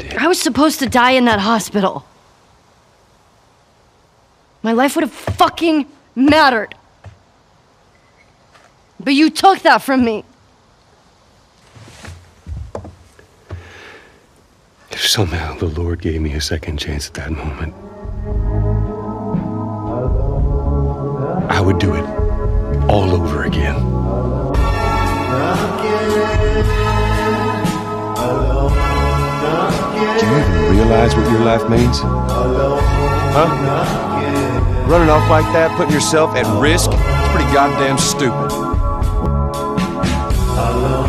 did. I was supposed to die in that hospital. My life would have fucking mattered. But you took that from me. If somehow the Lord gave me a second chance at that moment, I would do it all over again. Do you even realize what your life means? Huh? Running off like that, putting yourself at risk, it's pretty goddamn stupid.